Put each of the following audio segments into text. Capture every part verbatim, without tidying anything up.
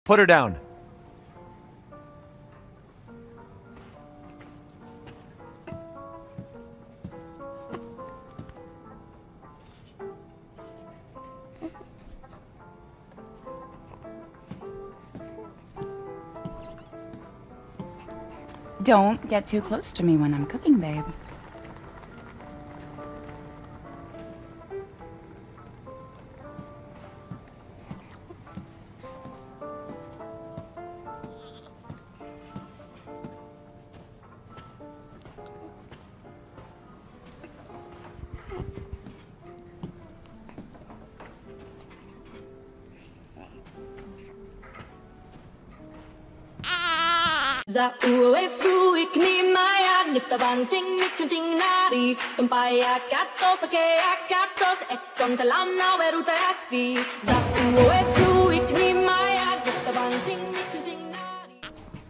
Put her down. Don't get too close to me when I'm cooking, babe. Za ue frui kni maya nifta banting mikunting nari tumpaya katos ke akatos e kontalana weruterasi za ue frui kni maya nifta banting mikunting nari.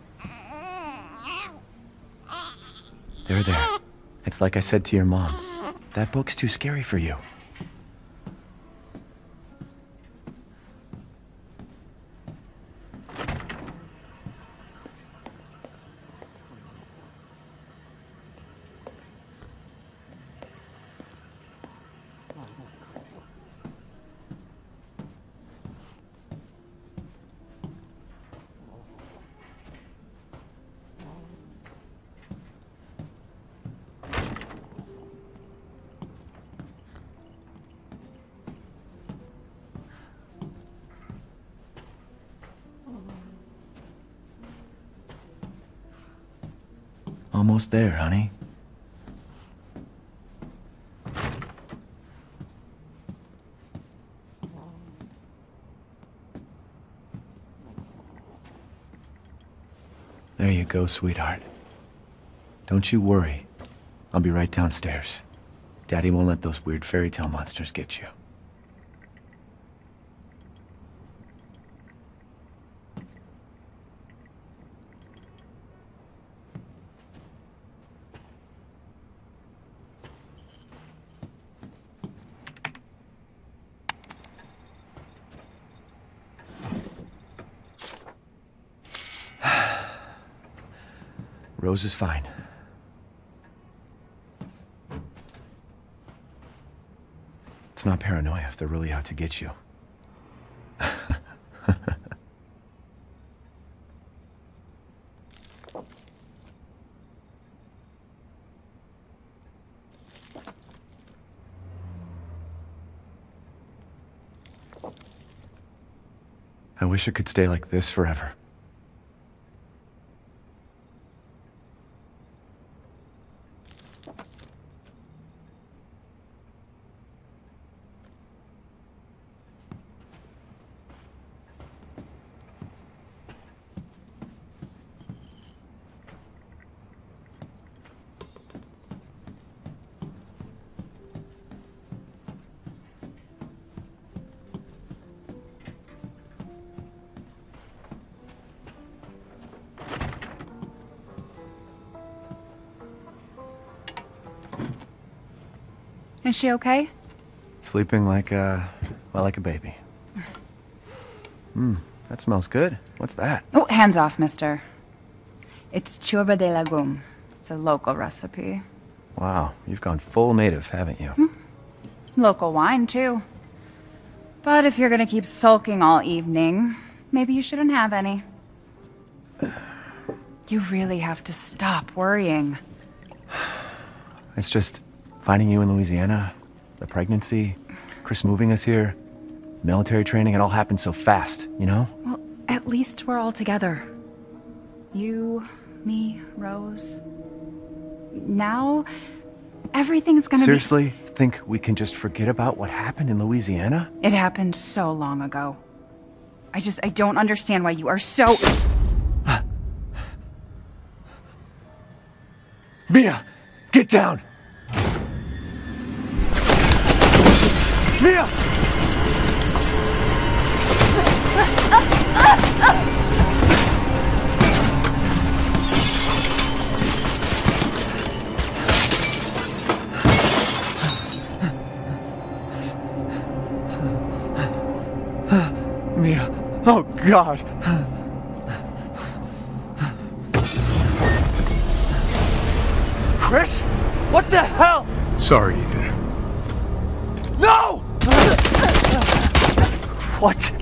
There, there. It's like I said to your mom. That book's too scary for you. Almost there, honey. There you go, sweetheart. Don't you worry. I'll be right downstairs. Daddy won't let those weird fairy tale monsters get you. Rose is fine. It's not paranoia if they're really out to get you. I wish it could stay like this forever. Is she okay? Sleeping like a, well, like a baby. Hmm, that smells good. What's that? Oh, hands off, mister. It's churba de legume. It's a local recipe. Wow, you've gone full native, haven't you? Hmm. Local wine, too. But if you're gonna keep sulking all evening, maybe you shouldn't have any. You really have to stop worrying. It's just finding you in Louisiana, the pregnancy, Chris moving us here, military training, it all happened so fast, you know? Well, at least we're all together. You, me, Rose. Now, everything's gonna Seriously? Be... Think we can just forget about what happened in Louisiana? It happened so long ago. I just, I don't understand why you are so... Mia! Get down! Mia! Mia, oh God! Chris? What the hell? Sorry, Ethan. No! What?